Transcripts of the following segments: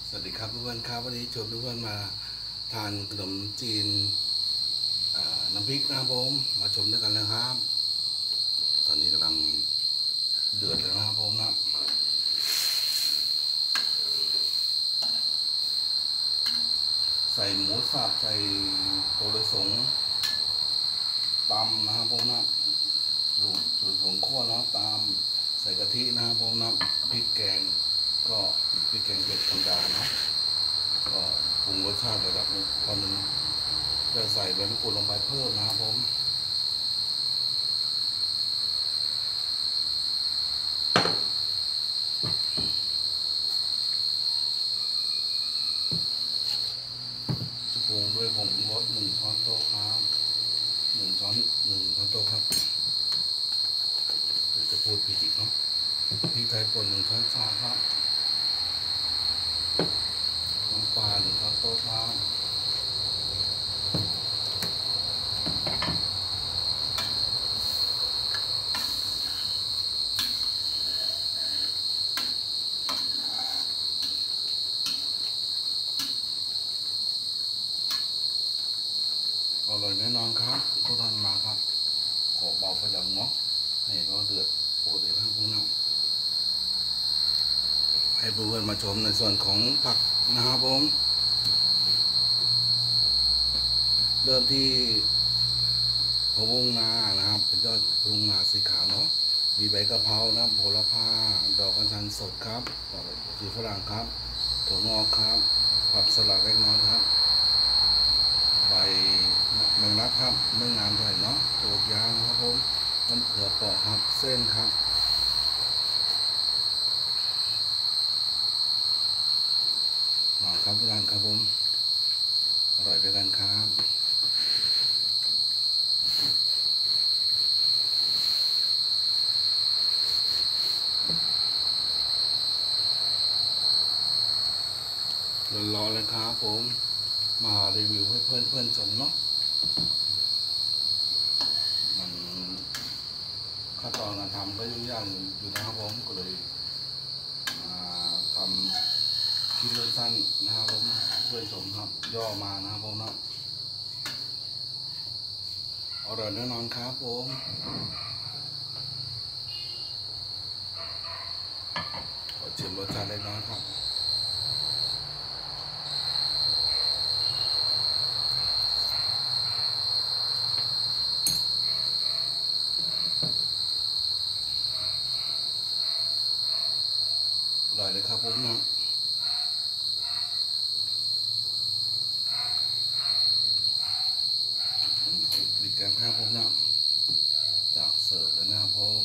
สวัสดีครับเพื่อนๆครับวันนี้ชวนเพื่อนๆมาทานขนมจีนน้ำพริกนะครับผมมาชมด้วยกันเลยครับตอนนี้กำลังเดือดเลยนะครับผมนะใส่หมูสับใส่ตัวลิสงตำนะครับผมนะส่วนผงข้นนะตามใส่กะทินะครับผมนะพริกแกงก็พริกแกงเผ็ดธรรมดาเนาะก็ปรุงรสชาติระดับนี้พอหนึ่งจะใส่ใบมะกรูดลงไปเพิ่มนะครับผมจะปรุงด้วยผงรส1 ช้อนโต๊ะครับ1 ช้อนโต๊ะครับเดี๋ยวจะพูดผิดอีกเนาะพริกไทยป่น1 ช้อนชาครับน้ำปลา1 ช้อนโต๊ะครับอร่อยแน่นอนครับทุกท่านมาครับขอเบาไฟดังเนาะให้เราเดือดปกติทั้งพวกนั้นให้เพื่อนๆมาชมในส่วนของผักนะครับผมเริ่มที่พะวุ้งนานะครับเป็นยอดพะวุ้งนาสีขาวเนาะมีใบกะเพรานะโหระพาดอกอัญชันสดครับสีฝรั่งครับถั่วงอกครับผักสลัดเล็กน้อยครับใบแมงลักครับไม่งามเท่าไหร่เนาะถั่วยางครับผมน้ำเขือเปราะครับเส้นครับครับทุกท่านครับผมอร่อยไปกันครับรอเลยครับผมมารีวิวให้เพื่อนๆชมเนาะมันขั้นตอนการทำก็ยุ่งยากอยู่นะครับผมก็เลยทำคลิปสั้นนะครับผมเพื่อนชมครับย่อมานะครับผมนะอร่อยแน่นอนครับผมขอชิมรสชาติเล็กน้อยครับอร่อยเลยครับผมนะปิดกันครับผมนะจากเสิร์ฟเลยนะครับผม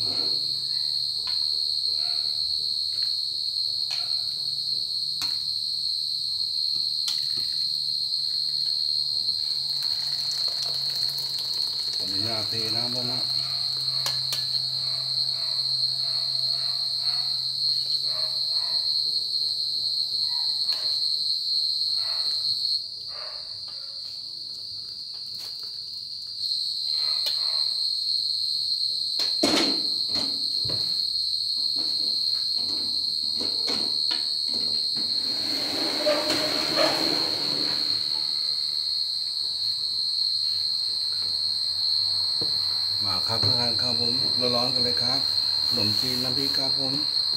ขออนุญาตเทนะครับผมนะมาครับทุกท่านครับผมร้อนๆกันเลยครับขนมจีนน้ำพริกครับผม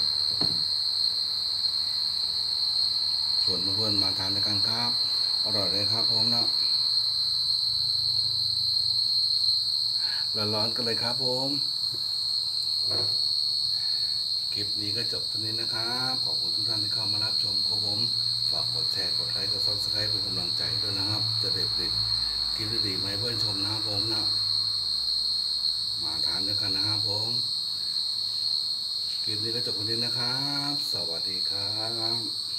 ชวนเพื่อนๆมาทานด้วยกันครับอร่อยเลยครับผมนะร้อนๆกันเลยครับผมคลิปนี้ก็จบเท่านี้นะครับขอบคุณทุกท่านที่เข้ามารับชมครับผมฝากกดแชร์กดไลค์กด Subscribe เป็นกำลังใจด้วยนะครับจะได้ผลิตคลิปดีๆมาให้เพื่อนชมนะครับผมนะมาทานด้วยกันนะครับผมคลิปนี้ก็จบเท่านี้นะครับสวัสดีครับ